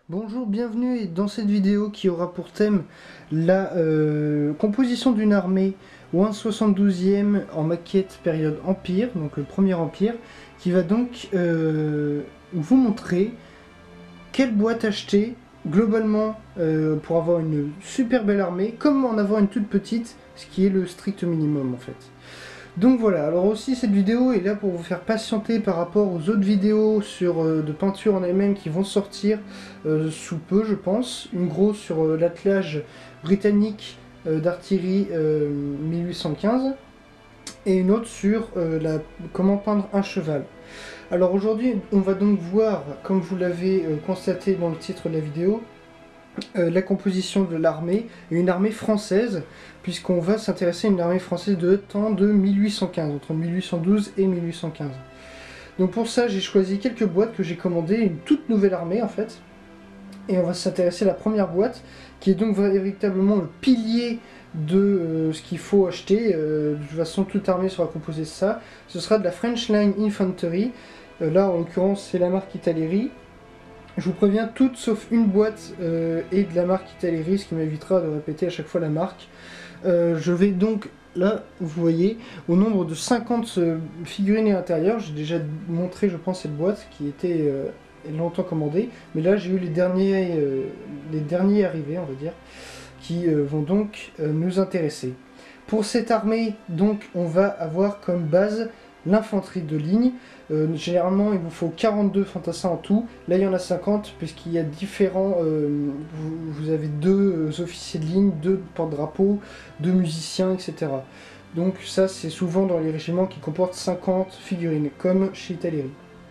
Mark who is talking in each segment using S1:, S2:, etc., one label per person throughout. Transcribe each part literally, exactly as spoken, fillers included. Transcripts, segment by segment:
S1: Bonjour, bienvenue dans cette vidéo qui aura pour thème la euh, composition d'une armée au un soixante-douzième en maquette période Empire, donc le premier Empire, qui va donc euh, vous montrer quelle boîte acheter globalement euh, pour avoir une super belle armée, comme en avoir une toute petite, ce qui est le strict minimum en fait. Donc voilà, alors aussi cette vidéo est là pour vous faire patienter par rapport aux autres vidéos sur, euh, de peinture en elle-même qui vont sortir euh, sous peu je pense. Une grosse sur euh, l'attelage britannique euh, d'artillerie euh, mille huit cent quinze et une autre sur euh, la, comment peindre un cheval. Alors aujourd'hui on va donc voir, comme vous l'avez euh, constaté dans le titre de la vidéo, Euh, la composition de l'armée, et une armée française, puisqu'on va s'intéresser à une armée française de temps de mille huit cent quinze, entre mille huit cent douze et mille huit cent quinze. Donc pour ça, j'ai choisi quelques boîtes que j'ai commandées, une toute nouvelle armée en fait, et on va s'intéresser à la première boîte, qui est donc véritablement le pilier de euh, ce qu'il faut acheter. Euh, de toute façon, toute armée sera composée de ça. Ce sera de la French Line Infantry. Euh, là, en l'occurrence, c'est la marque Italeri. Je vous préviens, toutes sauf une boîte euh, est de la marque Italeri, ce qui m'évitera de répéter à chaque fois la marque. Euh, je vais donc, là, vous voyez, au nombre de cinquante euh, figurines à l'intérieur. J'ai déjà montré, je pense, cette boîte qui était euh, longtemps commandée. Mais là, j'ai eu les derniers, euh, les derniers arrivés, on va dire, qui euh, vont donc euh, nous intéresser. Pour cette armée, donc, on va avoir comme base l'infanterie de ligne. Euh, généralement, il vous faut quarante-deux fantassins en tout. Là, il y en a cinquante, puisqu'il y a différents... Euh, vous, vous avez deux euh, officiers de ligne, deux porte-drapeaux, deux musiciens, et cetera. Donc ça, c'est souvent dans les régiments qui comportent cinquante figurines, comme chez Italeri.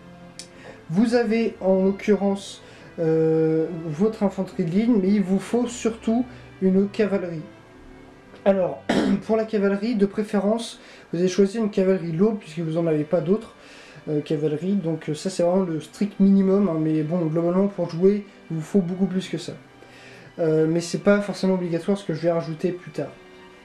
S1: Vous avez, en l'occurrence, euh, votre infanterie de ligne, mais il vous faut surtout une cavalerie. Alors, pour la cavalerie, de préférence, vous avez choisi une cavalerie lourde, puisque vous n'en avez pas d'autres. Euh, cavalerie, donc ça c'est vraiment le strict minimum, hein, mais bon, globalement pour jouer, il vous faut beaucoup plus que ça. Euh, mais c'est pas forcément obligatoire, ce que je vais rajouter plus tard.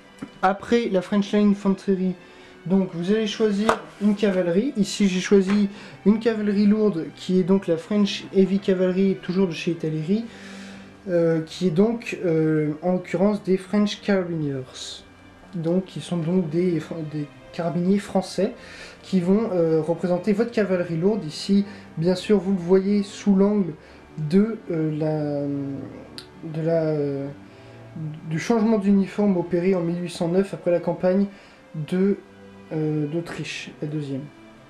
S1: Après la French Line Infantry, donc vous allez choisir une cavalerie. Ici j'ai choisi une cavalerie lourde, qui est donc la French Heavy Cavalry, toujours de chez Italeri, euh, qui est donc euh, en l'occurrence des French Carabiniers, donc qui sont donc des, des carabiniers français, qui vont euh, représenter votre cavalerie lourde. Ici, bien sûr, vous le voyez sous l'angle de euh, la, de la, euh, du changement d'uniforme opéré en mille huit cent neuf après la campagne de, euh, d'Autriche, la deuxième.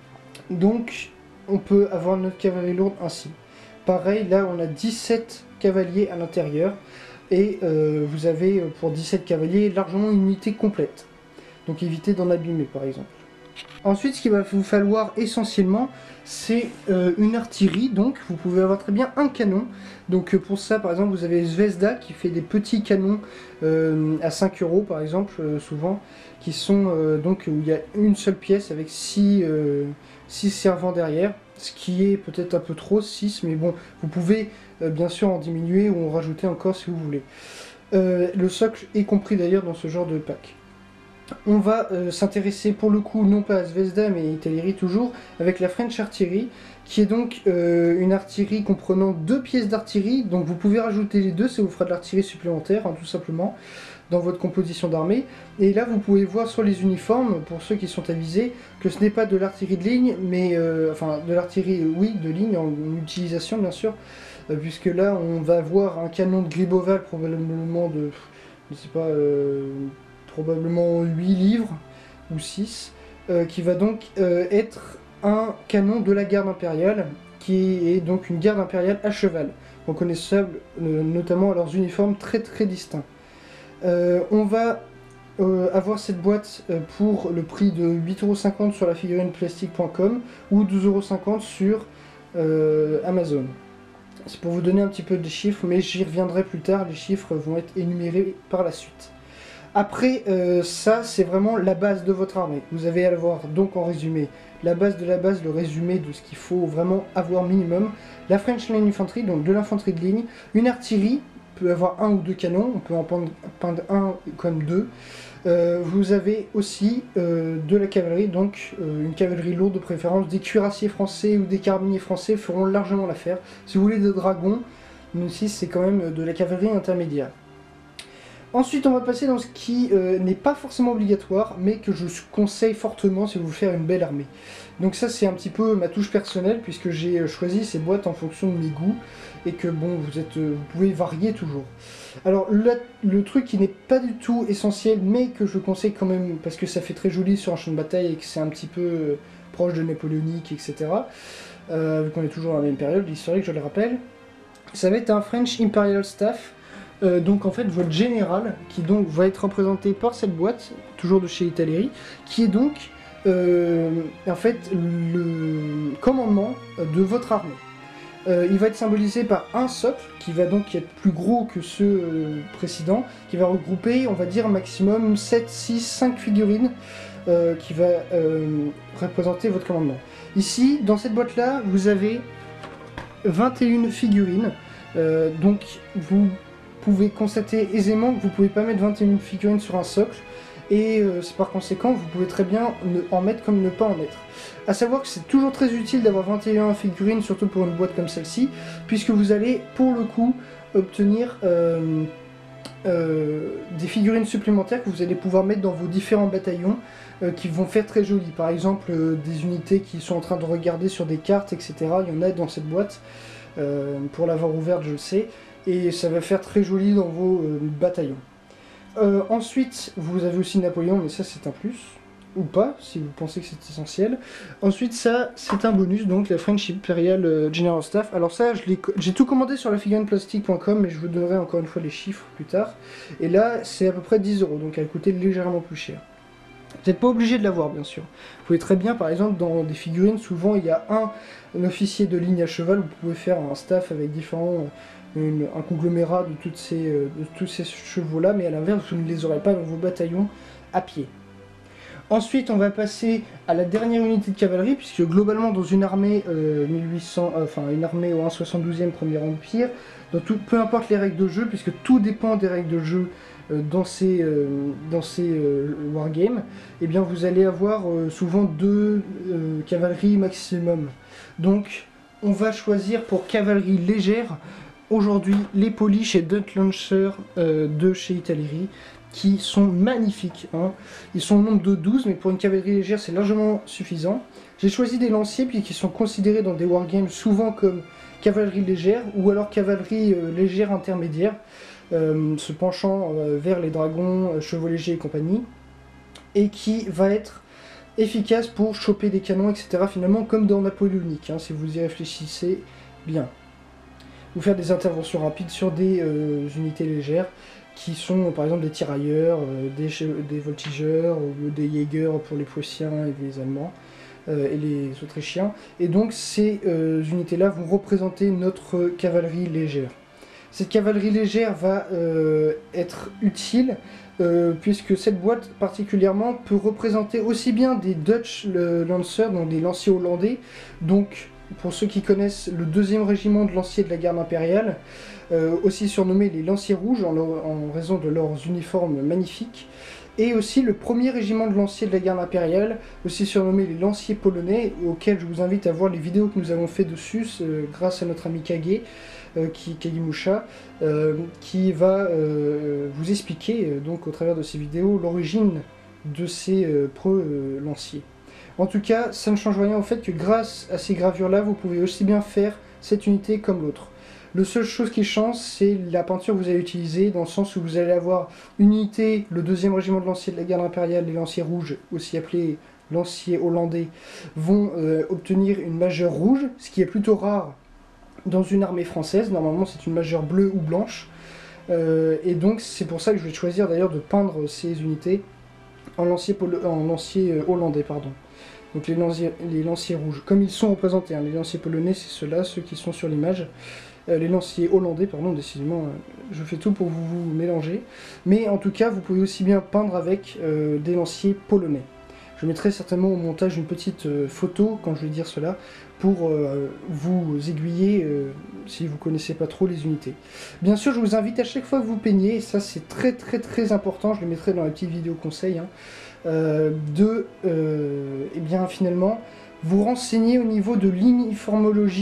S1: Donc, on peut avoir notre cavalerie lourde ainsi. Pareil, là, on a dix-sept cavaliers à l'intérieur, et euh, vous avez pour dix-sept cavaliers largement une unité complète. Donc évitez d'en abîmer par exemple. Ensuite, ce qu'il va vous falloir essentiellement, c'est euh, une artillerie. Donc, vous pouvez avoir très bien un canon. Donc, euh, pour ça, par exemple, vous avez Zvezda qui fait des petits canons euh, à cinq euros, par exemple, euh, souvent, qui sont euh, donc où il y a une seule pièce avec six servants derrière, ce qui est peut-être un peu trop, six, mais bon, vous pouvez euh, bien sûr en diminuer ou en rajouter encore si vous voulez. Euh, le socle est compris d'ailleurs dans ce genre de pack. On va euh, s'intéresser pour le coup non pas à Zvezda mais à Italeri toujours, avec la French Artillery, qui est donc euh, une artillerie comprenant deux pièces d'artillerie. Donc vous pouvez rajouter les deux, ça vous fera de l'artillerie supplémentaire, hein, tout simplement, dans votre composition d'armée. Et là vous pouvez voir sur les uniformes, pour ceux qui sont avisés, que ce n'est pas de l'artillerie de ligne, mais euh, enfin de l'artillerie, oui, de ligne, en, en utilisation bien sûr, euh, puisque là on va avoir un canon de Griboval probablement de, je ne sais pas... Euh, probablement huit livres ou six, euh, qui va donc euh, être un canon de la garde impériale, qui est donc une garde impériale à cheval, reconnaissable euh, notamment à leurs uniformes très très distincts. Euh, on va euh, avoir cette boîte euh, pour le prix de huit euros cinquante sur la figurine plastique point com ou douze euros cinquante sur euh, Amazon. C'est pour vous donner un petit peu de chiffres, mais j'y reviendrai plus tard, les chiffres vont être énumérés par la suite. Après, euh, ça, c'est vraiment la base de votre armée. Vous allez avoir donc en résumé la base de la base, le résumé de ce qu'il faut vraiment avoir minimum. La French Line Infantry, donc de l'infanterie de ligne. Une artillerie, peut avoir un ou deux canons, on peut en peindre, peindre un comme deux. Euh, vous avez aussi euh, de la cavalerie, donc euh, une cavalerie lourde de préférence. Des cuirassiers français ou des carabiniers français feront largement l'affaire. Si vous voulez des dragons, Une six, c'est quand même de la cavalerie intermédiaire. Ensuite, on va passer dans ce qui euh, n'est pas forcément obligatoire, mais que je conseille fortement si vous voulez faire une belle armée. Donc ça, c'est un petit peu ma touche personnelle, puisque j'ai choisi ces boîtes en fonction de mes goûts, et que bon, vous, êtes, vous pouvez varier toujours. Alors, le, le truc qui n'est pas du tout essentiel, mais que je conseille quand même, parce que ça fait très joli sur un champ de bataille, et que c'est un petit peu euh, proche de napoléonique, et cetera, euh, vu qu'on est toujours dans la même période historique, je le rappelle, ça va être un French Imperial Staff. Euh, donc en fait votre général qui donc va être représenté par cette boîte, toujours de chez Italeri, qui est donc euh, en fait le commandement de votre armée. Euh, il va être symbolisé par un socle qui va donc être plus gros que ceux euh, précédents, qui va regrouper on va dire maximum sept, six, cinq figurines euh, qui va euh, représenter votre commandement. Ici dans cette boîte là vous avez vingt et une figurines, euh, donc vous vous pouvez constater aisément que vous ne pouvez pas mettre vingt et une figurines sur un socle, et euh, par conséquent vous pouvez très bien ne, en mettre comme ne pas en mettre. A savoir que c'est toujours très utile d'avoir vingt et une figurines, surtout pour une boîte comme celle-ci, puisque vous allez pour le coup obtenir euh, euh, des figurines supplémentaires que vous allez pouvoir mettre dans vos différents bataillons, euh, qui vont faire très joli. Par exemple euh, des unités qui sont en train de regarder sur des cartes, et cetera. Il y en a dans cette boîte, euh, pour l'avoir ouverte je le sais. Et ça va faire très joli dans vos euh, bataillons. Euh, ensuite, vous avez aussi Napoléon, mais ça c'est un plus, ou pas, si vous pensez que c'est essentiel. Ensuite, ça c'est un bonus, donc la French Imperial euh, General Staff. Alors ça, j'ai tout commandé sur la figurineplastique point com, mais je vous donnerai encore une fois les chiffres plus tard. Et là, c'est à peu près dix euros, donc elle coûtait légèrement plus cher. Vous n'êtes pas obligé de l'avoir, bien sûr. Vous pouvez très bien, par exemple, dans des figurines, souvent il y a un, un officier de ligne à cheval, vous pouvez faire un staff avec différents... Euh, Une, un conglomérat de, toutes ces, euh, de tous ces chevaux-là, mais à l'inverse, vous ne les aurez pas dans vos bataillons à pied. Ensuite, on va passer à la dernière unité de cavalerie, puisque globalement, dans une armée euh, mille huit cents, euh, enfin une armée au un soixante-douzième Premier Empire, dans tout, peu importe les règles de jeu, puisque tout dépend des règles de jeu euh, dans ces, euh, dans ces euh, wargames, et eh bien vous allez avoir euh, souvent deux euh, cavaleries maximum. Donc, on va choisir pour cavalerie légère aujourd'hui les Polish et Dutch Launcher euh, de chez Italeri, qui sont magnifiques, hein. Ils sont au nombre de douze, mais pour une cavalerie légère c'est largement suffisant. J'ai choisi des lanciers puis qui sont considérés dans des wargames souvent comme cavalerie légère ou alors cavalerie euh, légère intermédiaire, euh, se penchant euh, vers les dragons, euh, chevaux légers et compagnie, et qui va être efficace pour choper des canons, et cetera. Finalement comme dans Napoléonique, hein, si vous y réfléchissez bien. Ou faire des interventions rapides sur des euh, unités légères qui sont par exemple des tirailleurs, euh, des, des voltigeurs ou des Jäger pour les Prussiens et les Allemands euh, et les Autrichiens. Et donc ces euh, unités-là vont représenter notre cavalerie légère. Cette cavalerie légère va euh, être utile euh, puisque cette boîte particulièrement peut représenter aussi bien des Dutch Lancers, donc des lanciers hollandais, donc pour ceux qui connaissent le deuxième régiment de lanciers de la garde impériale, euh, aussi surnommés les lanciers rouges en, leur, en raison de leurs uniformes magnifiques, et aussi le premier régiment de lanciers de la garde impériale, aussi surnommé les lanciers polonais, auxquels je vous invite à voir les vidéos que nous avons fait dessus, euh, grâce à notre ami Kage, euh, qui, Kagemusha, euh, qui va euh, vous expliquer, euh, donc au travers de ces vidéos, l'origine de ces euh, preux euh, lanciers. En tout cas, ça ne change rien au fait que grâce à ces gravures-là, vous pouvez aussi bien faire cette unité comme l'autre. La seule chose qui change, c'est la peinture que vous allez utiliser, dans le sens où vous allez avoir une unité, le deuxième régiment de lanciers de la garde impériale, les lanciers rouges, aussi appelés lanciers hollandais, vont euh, obtenir une majeure rouge, ce qui est plutôt rare dans une armée française. Normalement, c'est une majeure bleue ou blanche. Euh, et donc, c'est pour ça que je vais choisir d'ailleurs de peindre ces unités en lancier, en lancier euh, hollandais, pardon. Donc les lanciers, les lanciers rouges, comme ils sont représentés, hein, les lanciers polonais c'est ceux-là, ceux qui sont sur l'image, euh, les lanciers hollandais, pardon, décidément, euh, je fais tout pour vous, vous mélanger, mais en tout cas vous pouvez aussi bien peindre avec euh, des lanciers polonais. Je mettrai certainement au montage une petite euh, photo quand je vais dire cela, pour euh, vous aiguiller euh, si vous ne connaissez pas trop les unités. Bien sûr, je vous invite à chaque fois que vous peignez, et ça c'est très très très important, je le mettrai dans la petite vidéo conseil, hein, euh, de, euh, eh bien finalement, vous renseigner au niveau de l'uniformologie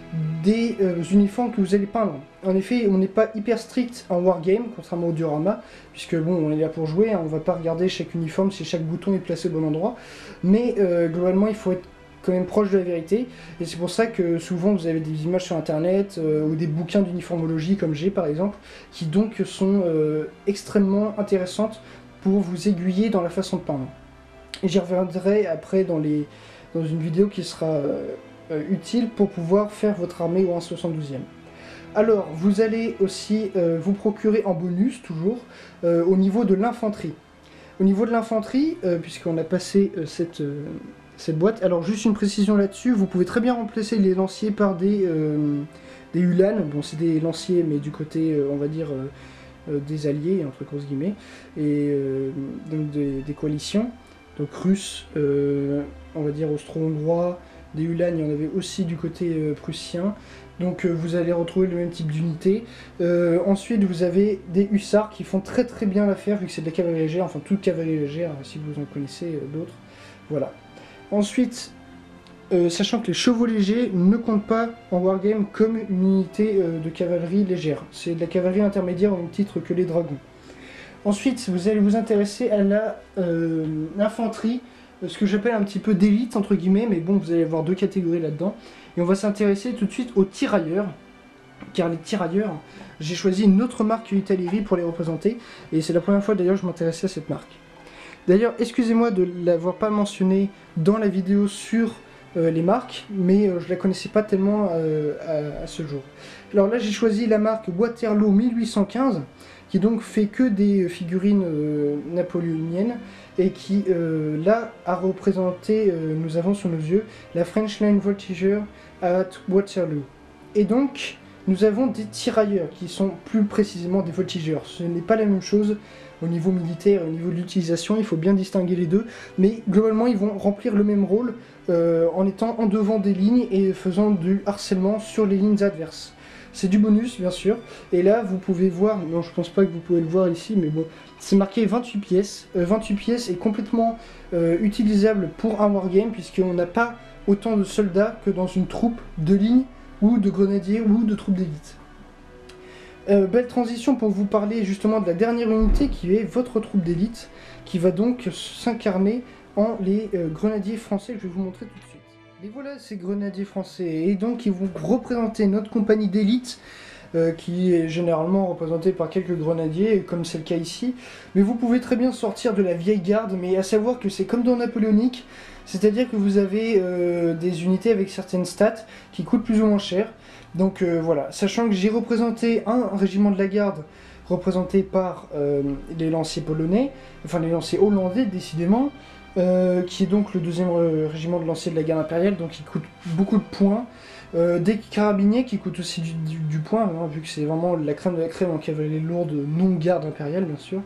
S1: des euh, uniformes que vous allez peindre. En effet, on n'est pas hyper strict en wargame, contrairement au diorama, puisque bon, on est là pour jouer, hein, on va pas regarder chaque uniforme si chaque bouton est placé au bon endroit, mais euh, globalement il faut être quand même proche de la vérité, et c'est pour ça que souvent vous avez des images sur internet euh, ou des bouquins d'uniformologie comme j'ai par exemple, qui donc sont euh, extrêmement intéressantes pour vous aiguiller dans la façon de peindre. Et j'y reviendrai après dans, les, dans une vidéo qui sera euh, euh, utile pour pouvoir faire votre armée au un soixante-douzième. Alors, vous allez aussi euh, vous procurer en bonus, toujours, euh, au niveau de l'infanterie. Au niveau de l'infanterie, euh, puisqu'on a passé euh, cette, euh, cette boîte, alors juste une précision là-dessus, vous pouvez très bien remplacer les lanciers par des, euh, des Ulan. Bon, c'est des lanciers, mais du côté, euh, on va dire, euh, euh, des alliés, entre grosses guillemets, et euh, donc des, des coalitions. Donc russes, euh, on va dire austro-hongrois, des Ulan, il y en avait aussi du côté euh, prussien. Donc euh, vous allez retrouver le même type d'unité. Euh, ensuite vous avez des hussards qui font très très bien l'affaire vu que c'est de la cavalerie légère, enfin toute cavalerie légère si vous en connaissez euh, d'autres. Voilà. Ensuite, euh, sachant que les chevaux légers ne comptent pas en wargame comme une unité euh, de cavalerie légère. C'est de la cavalerie intermédiaire au même titre que les dragons. Ensuite, vous allez vous intéresser à la euh, infanterie, ce que j'appelle un petit peu d'élite entre guillemets, mais bon, vous allez avoir deux catégories là-dedans. Et on va s'intéresser tout de suite aux tirailleurs, car les tirailleurs, j'ai choisi une autre marque Italeri pour les représenter, et c'est la première fois d'ailleurs que je m'intéressais à cette marque. D'ailleurs, excusez-moi de ne l'avoir pas mentionné dans la vidéo sur euh, les marques, mais euh, je ne la connaissais pas tellement euh, à, à ce jour. Alors là, j'ai choisi la marque Waterloo mille huit cent quinze, qui donc fait que des figurines euh, napoléoniennes, et qui, euh, là, a représenté, euh, nous avons sous nos yeux, la French Line Voltigeur at Waterloo. Et donc, nous avons des tirailleurs, qui sont plus précisément des voltigeurs. Ce n'est pas la même chose au niveau militaire, au niveau de l'utilisation, il faut bien distinguer les deux, mais globalement, ils vont remplir le même rôle, euh, en étant en devant des lignes et faisant du harcèlement sur les lignes adverses. C'est du bonus, bien sûr, et là, vous pouvez voir, non, je pense pas que vous pouvez le voir ici, mais bon, c'est marqué vingt-huit pièces. Euh, vingt-huit pièces est complètement euh, utilisable pour un wargame, puisqu'on n'a pas autant de soldats que dans une troupe de ligne, ou de grenadiers, ou de troupes d'élite. Euh, belle transition pour vous parler justement de la dernière unité, qui est votre troupe d'élite, qui va donc s'incarner en les euh, grenadiers français, que je vais vous montrer tout de suite. Et voilà ces grenadiers français, et donc ils vont représenter notre compagnie d'élite, euh, qui est généralement représentée par quelques grenadiers, comme c'est le cas ici. Mais vous pouvez très bien sortir de la vieille garde, mais à savoir que c'est comme dans Napoléonique, c'est-à-dire que vous avez euh, des unités avec certaines stats qui coûtent plus ou moins cher. Donc euh, voilà, sachant que j'ai représenté un régiment de la garde, représenté par euh, les lanciers polonais, enfin les lanciers hollandais décidément, Euh, qui est donc le deuxième euh, régiment de lanciers de la garde impériale, donc il coûte beaucoup de points. Euh, des carabiniers qui coûtent aussi du, du, du point, hein, vu que c'est vraiment la crème de la crème en cavalerie lourde, non garde impériale bien sûr.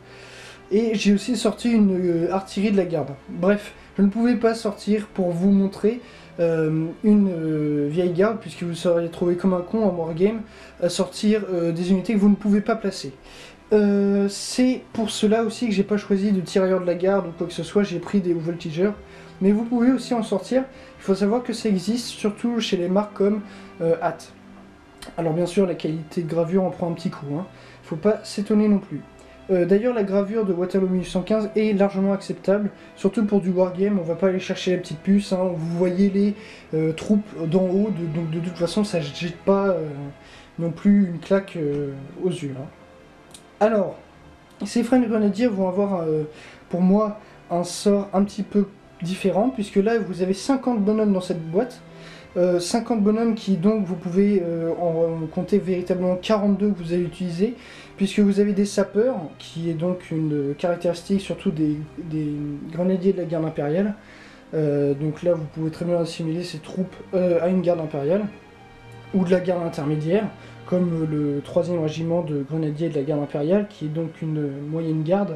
S1: Et j'ai aussi sorti une euh, artillerie de la garde. Bref, je ne pouvais pas sortir pour vous montrer euh, une euh, vieille garde, puisque vous seriez trouvé comme un con en wargame à sortir euh, des unités que vous ne pouvez pas placer. Euh, c'est pour cela aussi que j'ai pas choisi de tirailleurs de la garde ou quoi que ce soit, j'ai pris des voltigeurs. Mais vous pouvez aussi en sortir, il faut savoir que ça existe surtout chez les marques comme euh, Hat. Alors bien sûr la qualité de gravure en prend un petit coup, hein. Faut pas s'étonner non plus. Euh, D'ailleurs la gravure de Waterloo mille huit cent quinze est largement acceptable, surtout pour du wargame, on va pas aller chercher la petite puce, hein. Vous voyez les euh, troupes d'en haut, de, donc de toute façon ça jette pas euh, non plus une claque euh, aux yeux, hein. Alors, ces French Grenadiers vont avoir, euh, pour moi, un sort un petit peu différent, puisque là, vous avez cinquante bonhommes dans cette boîte. Euh, cinquante bonhommes qui, donc, vous pouvez euh, en, en compter véritablement quarante-deux que vous allez utiliser, puisque vous avez des sapeurs, qui est donc une caractéristique surtout des, des grenadiers de la garde impériale. Euh, donc là, vous pouvez très bien assimiler ces troupes euh, à une garde impériale, ou de la garde intermédiaire, comme le troisième régiment de grenadiers de la garde impériale, qui est donc une moyenne garde,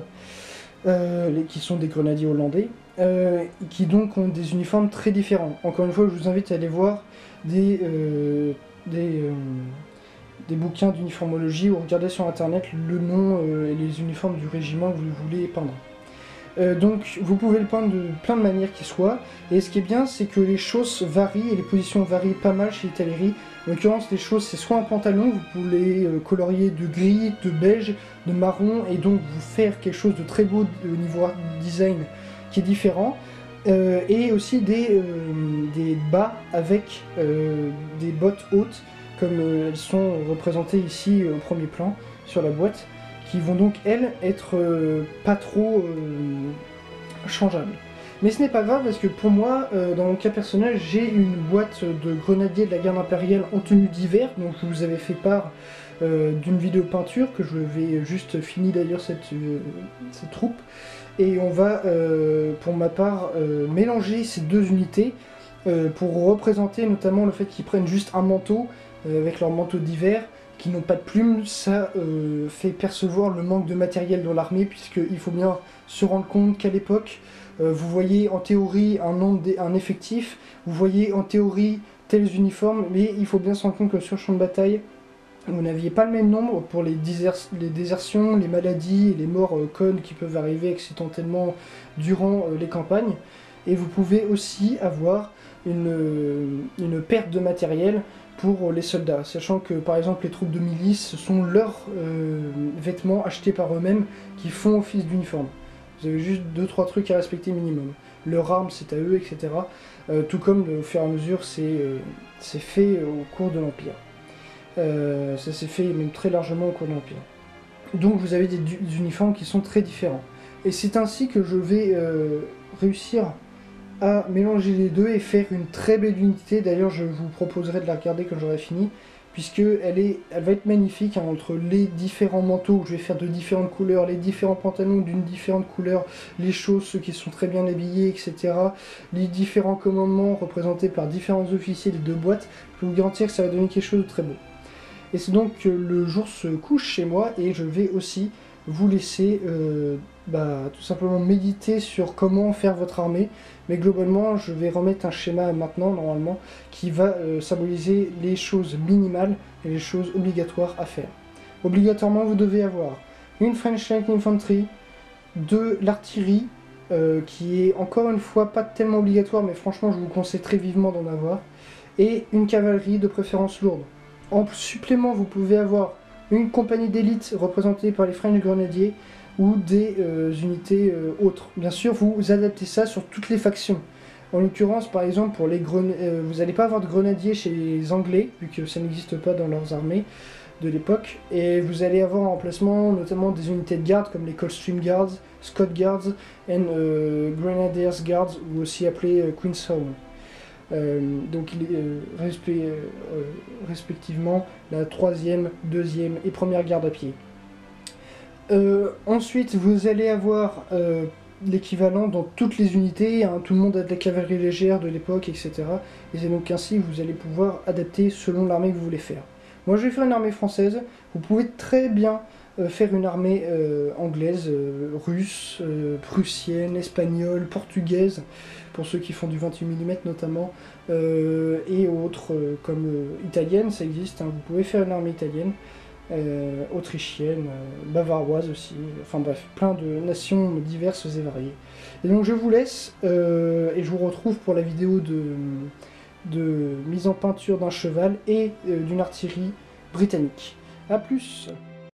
S1: euh, qui sont des grenadiers hollandais, euh, qui donc ont des uniformes très différents. Encore une fois, je vous invite à aller voir des, euh, des, euh, des bouquins d'uniformologie ou regarder sur internet le nom euh, et les uniformes du régiment que vous voulez peindre. Euh, donc vous pouvez le peindre de plein de manières qui soient. Et ce qui est bien, c'est que les choses varient et les positions varient pas mal chez Italeri. En l'occurrence, les choses, c'est soit un pantalon, vous pouvez euh, colorier de gris, de beige, de marron, et donc vous faire quelque chose de très beau au niveau design qui est différent. Euh, et aussi des, euh, des bas avec euh, des bottes hautes, comme euh, elles sont représentées ici euh, au premier plan sur la boîte, qui vont donc elles être euh, pas trop euh, changeables. Mais ce n'est pas grave parce que pour moi, euh, dans mon cas personnel, j'ai une boîte de grenadiers de la garde impériale en tenue d'hiver, donc je vous avais fait part euh, d'une vidéo peinture que je vais juste finir d'ailleurs cette, euh, cette troupe. Et on va, euh, pour ma part, euh, mélanger ces deux unités euh, pour représenter notamment le fait qu'ils prennent juste un manteau euh, avec leur manteau d'hiver, qui n'ont pas de plumes. Ça euh, fait percevoir le manque de matériel dans l'armée, puisqu'il faut bien se rendre compte qu'à l'époque, euh, vous voyez en théorie un nombre, un effectif, vous voyez en théorie tels uniformes, mais il faut bien se rendre compte que sur le champ de bataille, vous n'aviez pas le même nombre pour les, les désertions, les maladies et les morts euh, connes qui peuvent arriver accidentellement durant euh, les campagnes. Et vous pouvez aussi avoir une, euh, une perte de matériel pour les soldats, sachant que par exemple les troupes de milice, ce sont leurs euh, vêtements achetés par eux-mêmes qui font office d'uniforme. Vous avez juste deux trois trucs à respecter minimum. Leur arme c'est à eux, et cetera. Euh, tout comme au fur et à mesure c'est euh, fait au cours de l'Empire. Euh, ça s'est fait même très largement au cours de l'Empire. Donc vous avez des, des uniformes qui sont très différents. Et c'est ainsi que je vais euh, réussir à mélanger les deux et faire une très belle unité. D'ailleurs je vous proposerai de la regarder quand j'aurai fini, puisque elle, est, elle va être magnifique hein, entre les différents manteaux que je vais faire de différentes couleurs, les différents pantalons d'une différente couleur, les choses, ceux qui sont très bien habillés, et cetera. Les différents commandements représentés par différents officiers des deux boîtes. Je peux vous garantir que ça va donner quelque chose de très beau. Et c'est donc que le jour se couche chez moi et je vais aussi vous laisser euh, bah, tout simplement méditer sur comment faire votre armée. Mais globalement, je vais remettre un schéma maintenant, normalement, qui va euh, symboliser les choses minimales et les choses obligatoires à faire. Obligatoirement, vous devez avoir une French Light Infantry, de l'artillerie, euh, qui est encore une fois pas tellement obligatoire, mais franchement, je vous conseille très vivement d'en avoir, et une cavalerie de préférence lourde. En supplément, vous pouvez avoir une compagnie d'élite représentée par les French Grenadiers ou des euh, unités euh, autres. Bien sûr, vous adaptez ça sur toutes les factions. En l'occurrence, par exemple, pour les gren... euh, vous n'allez pas avoir de grenadiers chez les Anglais, vu que ça n'existe pas dans leurs armées de l'époque. Et vous allez avoir en emplacement notamment des unités de garde comme les Coldstream Guards, Scott Guards et euh, Grenadiers Guards, ou aussi appelés euh, Queen's Home. Euh, donc euh, respect, euh, respectivement la troisième, deuxième et première garde à pied. Euh, ensuite vous allez avoir euh, l'équivalent dans toutes les unités, hein, tout le monde a de la cavalerie légère de l'époque, et cetera. Et c'est donc ainsi que vous allez pouvoir adapter selon l'armée que vous voulez faire. Moi je vais faire une armée française, vous pouvez très bien euh, faire une armée euh, anglaise, euh, russe, euh, prussienne, espagnole, portugaise, pour ceux qui font du vingt-huit millimètres notamment, euh, et autres euh, comme euh, italienne, ça existe, hein, vous pouvez faire une armée italienne, euh, autrichienne, euh, bavaroise aussi, enfin bref, plein de nations diverses et variées. Et donc je vous laisse, euh, et je vous retrouve pour la vidéo de, de mise en peinture d'un cheval et euh, d'une artillerie britannique. A plus!